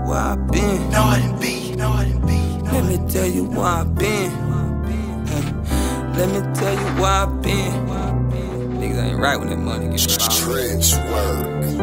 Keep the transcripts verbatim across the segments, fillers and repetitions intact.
where I been. No, I didn't be, no, I didn't be. No, Let me tell you where I been. Hey, let me tell you where I been. Niggas ain't right when that money gets Trench work.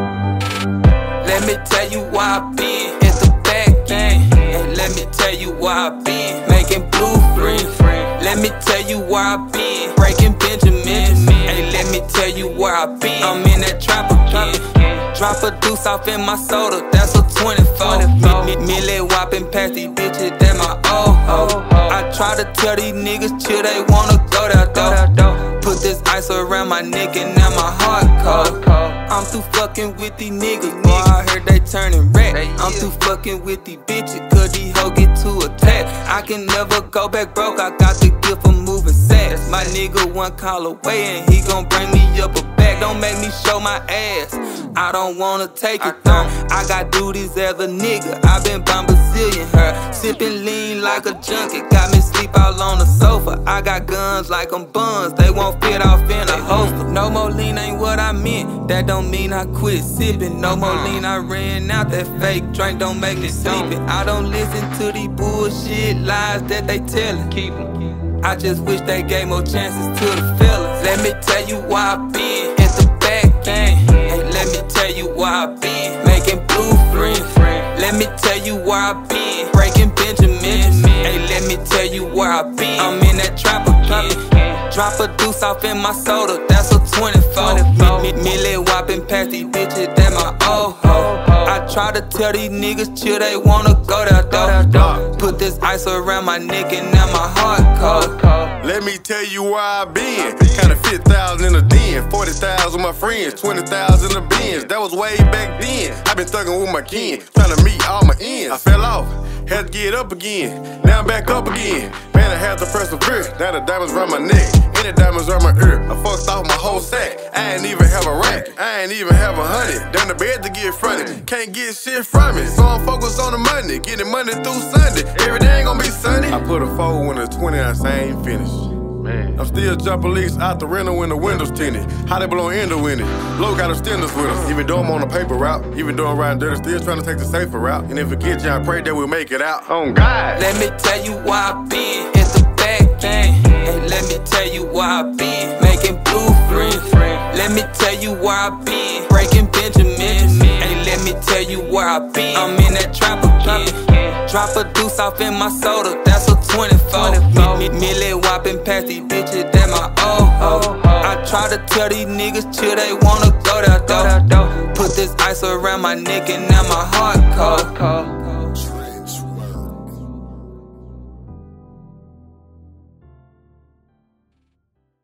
Let me tell you where I been. At the back end. Hey, let me tell you where I been. Making blueprints. Let me tell you where I been. Breaking Benjamins. Hey, let me tell you where I been. I'm in that trap again. Drop a deuce off in my soda, that's a twenty-four. Millie whopping past these bitches, that my old hoe. I try to tell these niggas chill, they wanna go there though. Put this ice around my neck and now my heart cold. I'm through fucking with these niggas, boy, I heard they turning red. I'm through fucking with these bitches, cause these hoes get too attached. I can never go back broke, I got the gift of moving sacks. My nigga one call away and he gon' bring me up a bag. Don't make me show my ass, I don't wanna take it though. I got duties as a nigga, I been buying Brazilian her. Sippin' lean like a junkie, got me sleep out on the sofa. I got guns like I'm buns, they won't fit off in a holster. No more lean ain't what I meant, that don't mean I quit sippin'. No more lean, I ran out, that fake drink don't make me sleepin'. I don't listen to these bullshit lies that they tellin'. Keep 'em. I just wish they gave more chances to the fellas. Let me tell you where I been, at the back end. Hey, let me tell you where I been, making blueprints. Let me tell you where I been, breaking Benjamins. Hey, let me tell you where I been. I'm in that trap again. Drop a deuce off in my soda, that's a twenty-four. Millie whopping past these bitches, that my old hoe. I try to tell these niggas chill, they wanna go there though. Put this ice around my neck and now my heart cold. Let me tell you where I been. Kinda fifty thousand in a den, forty thousand with my friends, twenty thousand in the bins. That was way back then. I been thuggin' with my kin, tryna meet all my ends. I fell off, had to get up again. Now I'm back up again. Man, I had to persevere. Now the diamonds around my neck, and the diamonds around my ear. I fucked off my whole sack. I ain't even have a rack, I ain't even have a hundred. Down the bed to get fronted, can't get shit from it. So I'm focused on the money, getting money through Sunday. Every day ain't gonna be sunny. I put a four in a twenty, I say I ain't finished. Man. I'm still jumping leaks out the rental when the windows tinted. How they blow in the window. Low got extenders with us. Even though I'm on the paper route, even though I'm riding dirty, still trying to take the safer route. And if it gets you, I pray that we'll make it out. On God. Let me tell you where I been, at the back end. Hey, let me tell you where I been, making blueprints. Let me tell you where I been, breaking Benjamins. Hey, let me tell you where I been. I'm in that trap again. Drop a deuce off in my soda, that's a twenty-four. Millie whopping past these bitches, that my old hoe. I try to tell these niggas chill, they wanna go there though. Put this ice around my neck and now my heart cold.